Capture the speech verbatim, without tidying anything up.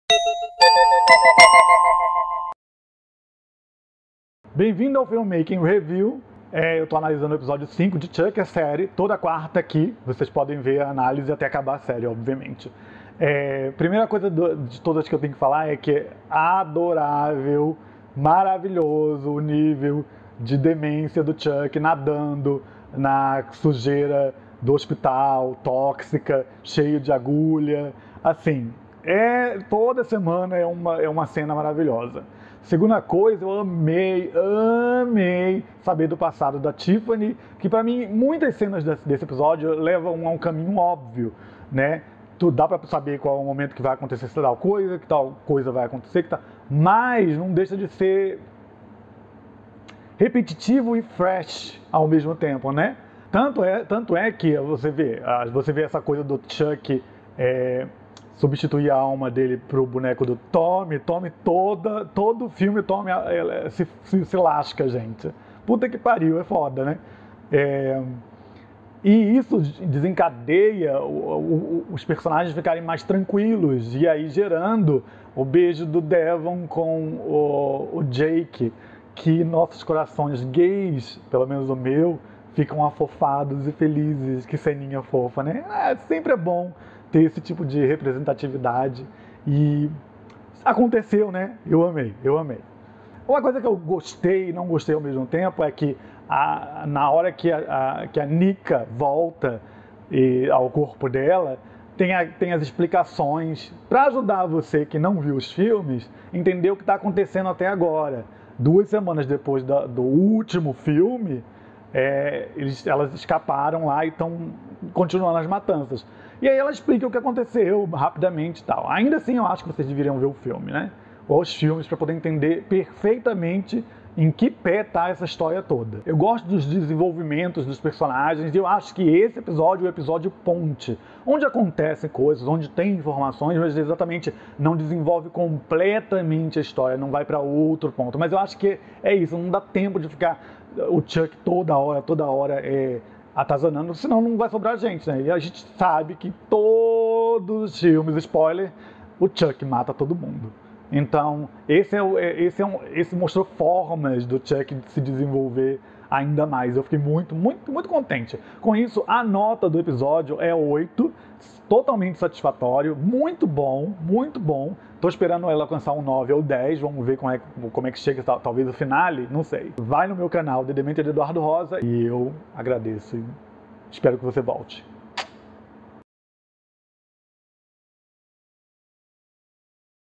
Bem-vindo ao Filmmaking Review. É, eu estou analisando o episódio cinco de Chuck, a série, toda quarta aqui. Vocês podem ver a análise até acabar a série, obviamente. É, primeira coisa do, de todas que eu tenho que falar é que é adorável, maravilhoso o nível de demência do Chuck nadando na sujeira do hospital, tóxica, cheio de agulha. Assim, é, toda semana é uma, é uma cena maravilhosa. Segunda coisa, eu amei, amei saber do passado da Tiffany, que pra mim muitas cenas desse, desse episódio levam a um caminho óbvio, né? Tu dá pra saber qual é o momento que vai acontecer tal coisa, que tal coisa vai acontecer, que tá, mas não deixa de ser repetitivo e fresh ao mesmo tempo, né? Tanto é, tanto é que você vê, você vê essa coisa do Chuck é, substituir a alma dele pro boneco do Tommy. Tommy, toda, todo o filme, Tommy ela, se, se, se lasca, gente. Puta que pariu, é foda, né? É, e isso desencadeia o, o, os personagens ficarem mais tranquilos, e aí gerando o beijo do Devon com o, o Jake, que nossos corações gays, pelo menos o meu, ficam afofados e felizes. Que ceninha fofa, né? É, sempre é bom ter esse tipo de representatividade, e aconteceu, né? Eu amei, eu amei. Uma coisa que eu gostei e não gostei ao mesmo tempo é que a, na hora que a, a, que a Nika volta e, ao corpo dela, tem, a, tem as explicações para ajudar você que não viu os filmes entender o que está acontecendo até agora. Duas semanas depois da, do último filme, é, eles, elas escaparam lá e estão continuando as matanças. E aí ela explica o que aconteceu rapidamente e tal. Ainda assim, eu acho que vocês deveriam ver o filme, né? Ou os filmes, para poder entender perfeitamente em que pé tá essa história toda. Eu gosto dos desenvolvimentos dos personagens, e eu acho que esse episódio é o episódio ponte, onde acontecem coisas, onde tem informações, mas exatamente não desenvolve completamente a história, não vai para outro ponto. Mas eu acho que é isso, não dá tempo de ficar o Chuck toda hora, toda hora é, atazanando, senão não vai sobrar gente, né? E a gente sabe que todos os filmes, spoiler, o Chuck mata todo mundo. Então, esse, é, esse, é um, esse mostrou formas do Chuck se desenvolver ainda mais. Eu fiquei muito, muito, muito contente. Com isso, a nota do episódio é oito, totalmente satisfatório, muito bom, muito bom. Tô esperando ela alcançar um nove ou dez, vamos ver como é, como é que chega, talvez o finale, não sei. Vai no meu canal, The Demented Eduardo Rosa, e eu agradeço e espero que você volte.